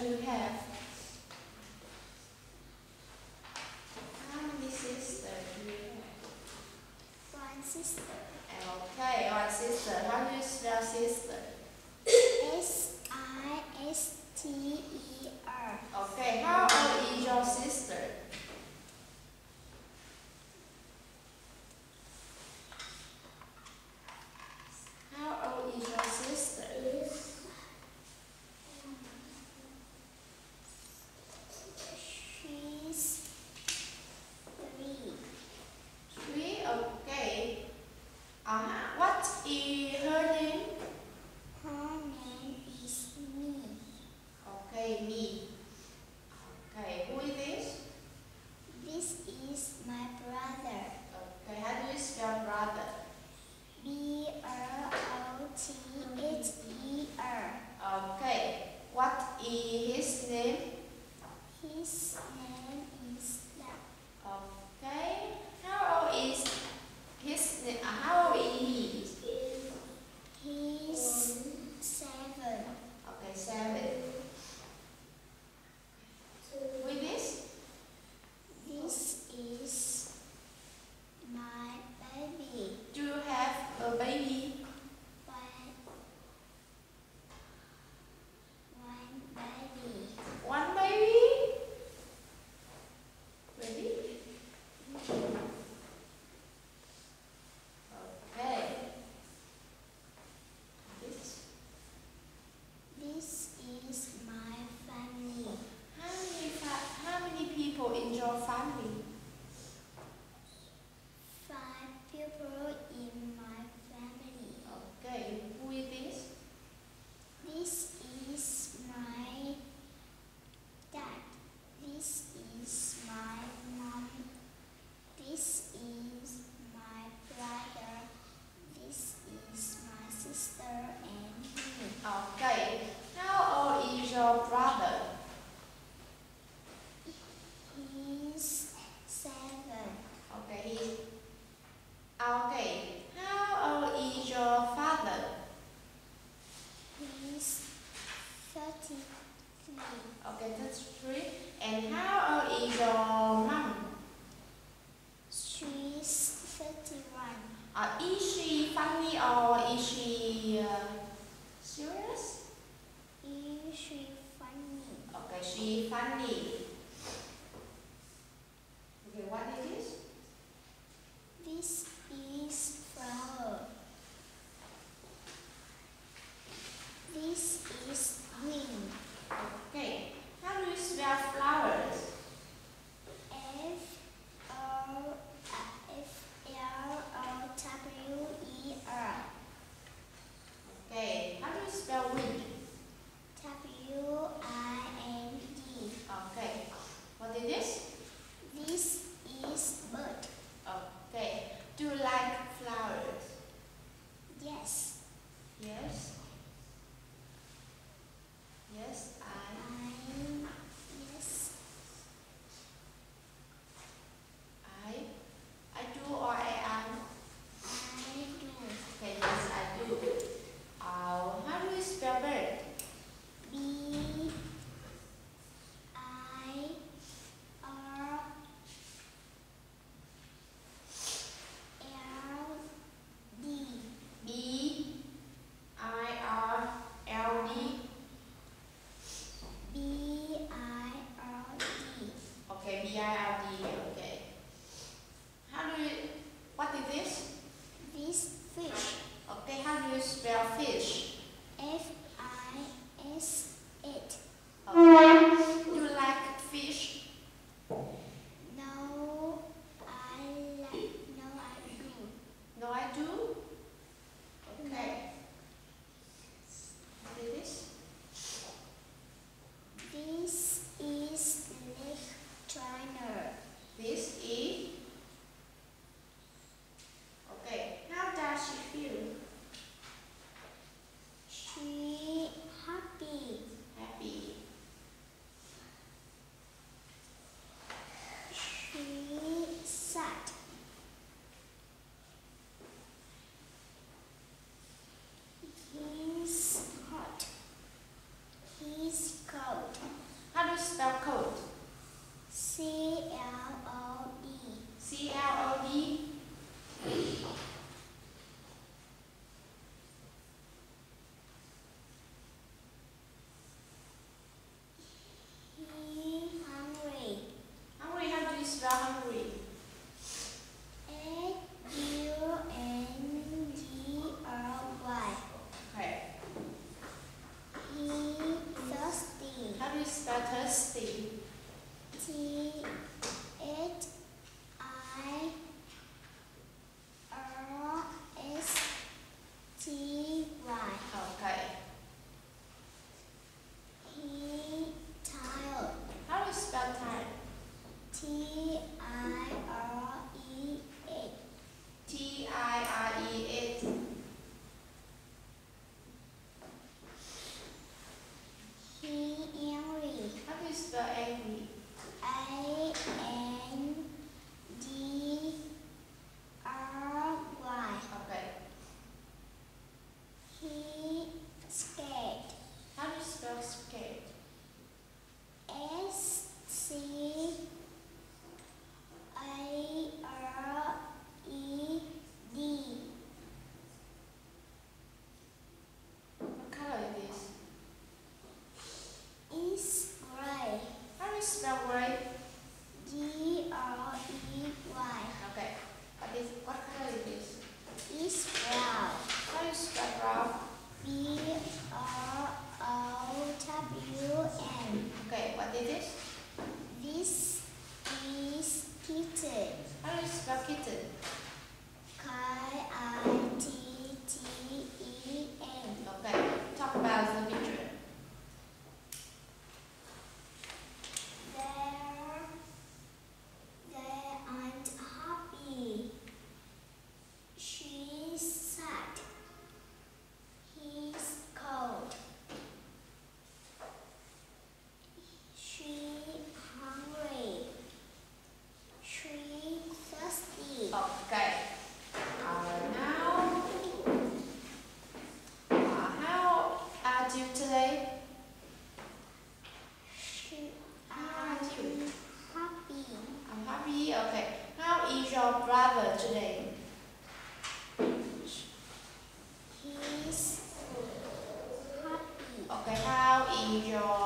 you have? How many sisters do you have? One sister. Okay, one sister. How do you spell sister? S-I-S-T-E-R. Okay, how old is your sister? How old is your sister? She's 3. 3, okay. What is her name? Her name is Me. Okay, me. Okay, who is this? This is my brother. Okay, how do you spell brother? B-R-O-T-H-E-R. Okay, what is his name? His name is Lap. Okay, how old is his name? How old is he? He's 7. Okay, 7. Who is this? This is my baby. Do you have a baby? One baby. One baby? Ready? Okay. This is my family. How many people in your family? 5 people in my family. Okay, who is this? This is my dad. This is my mom. This is my brother. This is my sister and me. Okay, how old is your brother? He's 7. Okay, how old is your father? He's 33. Okay, that's 3. And how old is your mom? She's 31. Is she funny or is she serious? Is she funny? Okay, she funny. Okay, what is this? This is flower. This is green. Okay, how do you spell flowers? F-L-O-W-E-R. Okay, how do you spell wind? W-I-N-D. Okay, what is this? This is bird. Okay, do you like flowers? Yes. Yes. Yes, Yes. I do or I am? I do. Okay, yes, I do. How do you spell bird? B-I-R-D. B-I-R-L-D. B-I-R-D. Okay, B-I-R-D. Okay. What is this? This fish. Okay, how do you spell fish? F-I-S-H. Okay. Do you like fish? No, I do. No, I do. Okay. What is this? This is Lake Trainer. This is. Okay. How does she feel? She happy. Happy. spell cold? C-L-O-D. C-L-O-D. Hungry. Hungry, how do you spell hungry? H-U-N-G-R-Y. Okay. He thirsty. How do you spell thirsty? T-H-I-R-S-T-Y. Okay. He tired. How do you spell tired? T-I-R-E-A. T-I-R-E-S. He angry. How do you spell angry? A-N-D-R-Y. Okay. He scared. How do you spell scared? S-C-A-R-E-D. What color is this? Is gray. How do you spell gray? G-R-E-Y. Okay. What color is this? Is brown. How do you spell brown? B-R-O-W-N. Okay. What is this? This is kitten. How do you spell kitten? K-I-T-T-E-N. Okay. Talk about the picture. They aren't happy. She's sad. He's cold. She hungry. She thirsty. Okay. Now, how are you today? I'm happy. I'm happy. Okay. How is your brother today? He's happy. Okay. How is your